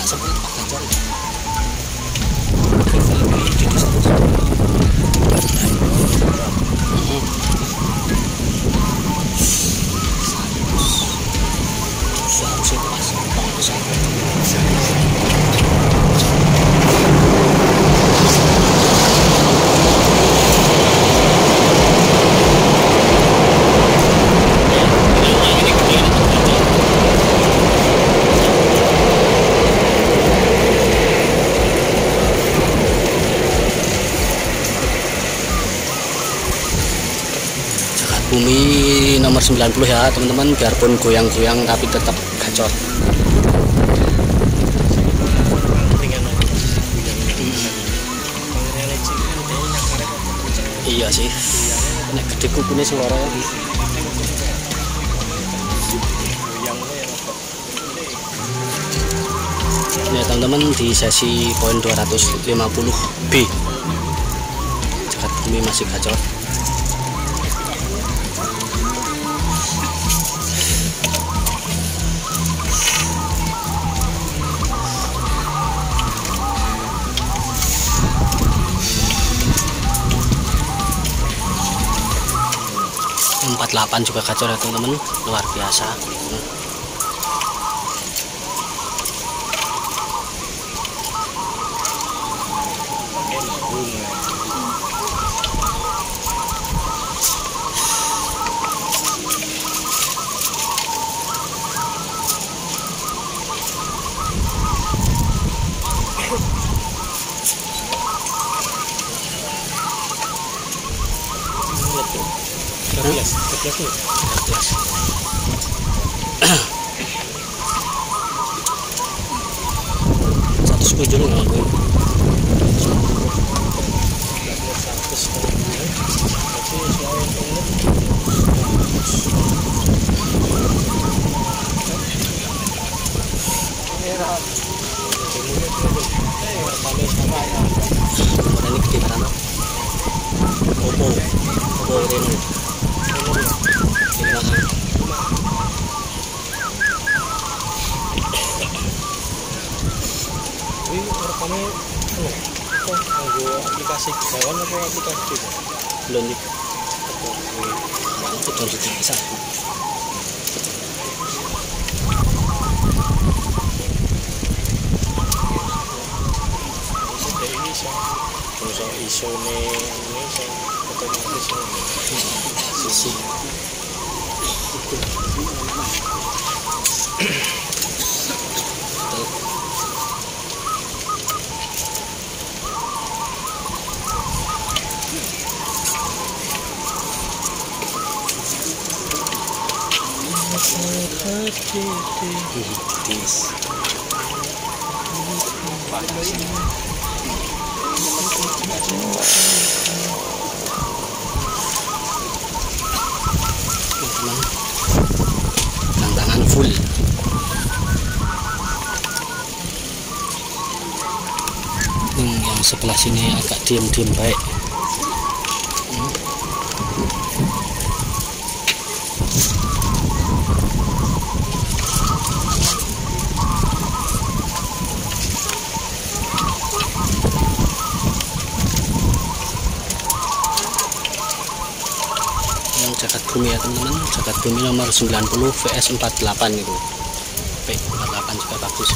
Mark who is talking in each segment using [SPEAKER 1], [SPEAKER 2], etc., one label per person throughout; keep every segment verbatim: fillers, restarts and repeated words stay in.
[SPEAKER 1] sebut Pak Gacor. Bumi nomor sembilan puluh ya teman-teman, biarpun goyang-goyang tapi tetap gacor. Iya sih, nek gede kukunya suara ya. Ya teman-teman, di sesi poin dua ratus lima puluh B Jagat Bumi masih gacor. empat puluh delapan juga gacor ya teman-teman, luar biasa. Satu sepuluh nggak aku. Ini gede karena opo opo ini.
[SPEAKER 2] Ini rekamnya oh, apa aplikasi kawan atau aplikasi
[SPEAKER 1] belum nih itu harus bisa
[SPEAKER 2] ini bisa iso nih ini otomatis
[SPEAKER 1] sisi Tis. Tantangan full. Hmm, yang sebelah sini agak diem-diem baik. Hmm. Jagat Bumi ya teman-teman, Jagat Bumi nomor sembilan puluh V S empat puluh delapan itu. V empat puluh delapan juga bagus.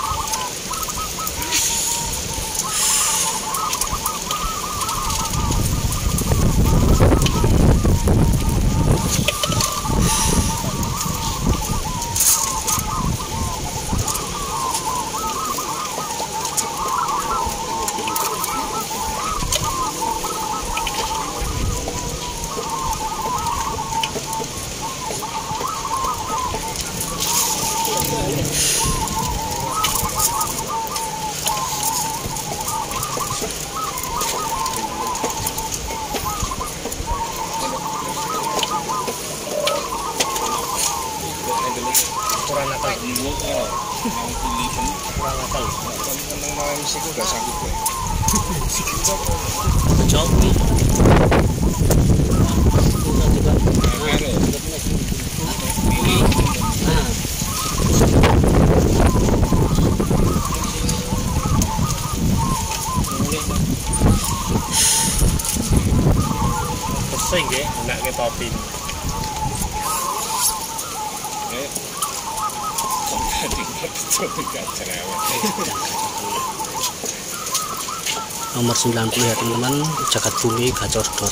[SPEAKER 2] Kurang nakal. Kurang nakal. Menang malam sih gak sanggup gue.
[SPEAKER 1] Jauh nih. Nah.
[SPEAKER 2] sing nggih enak ke topin. Nggih.
[SPEAKER 1] Nomor sembilan puluh ya teman-teman, jagat bumi gacor dor.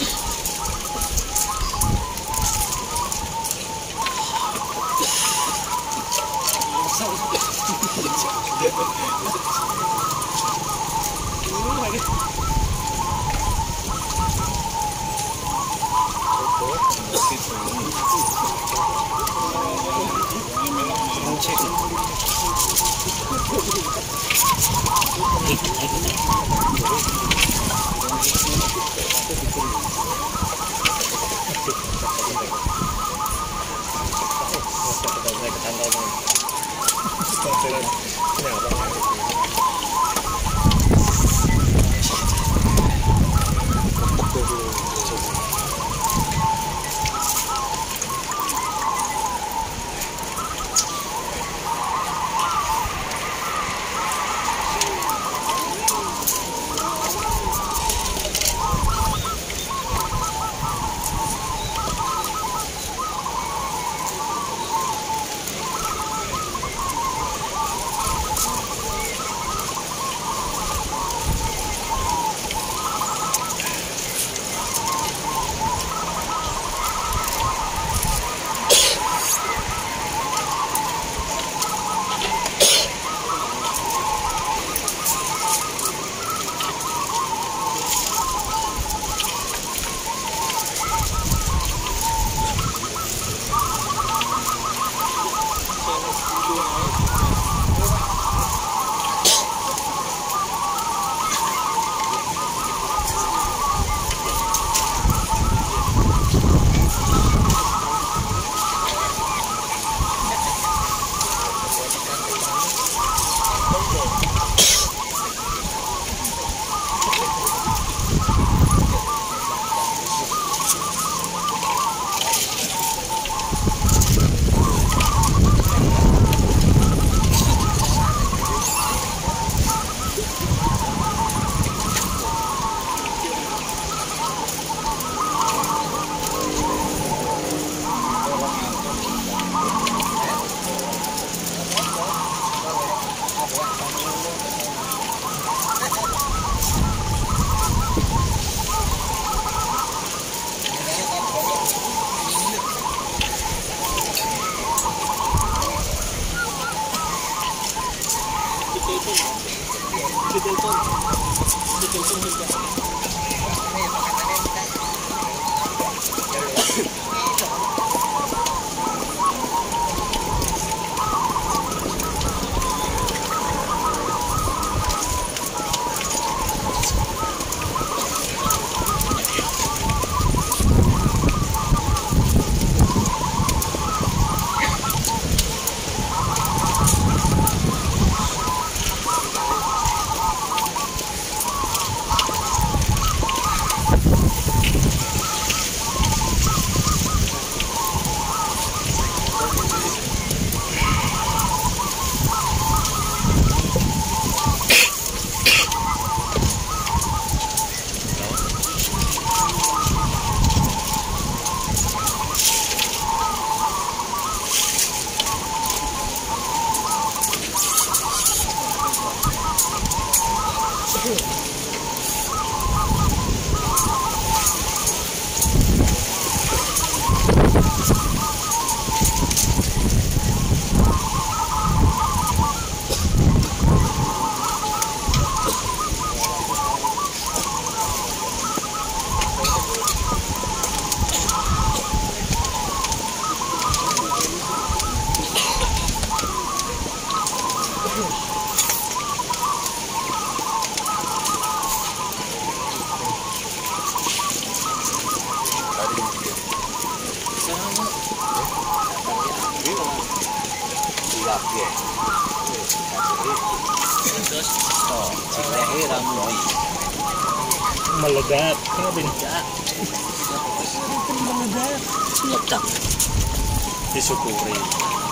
[SPEAKER 2] Meledak, kenapa
[SPEAKER 1] Meledak.
[SPEAKER 2] disyukuri.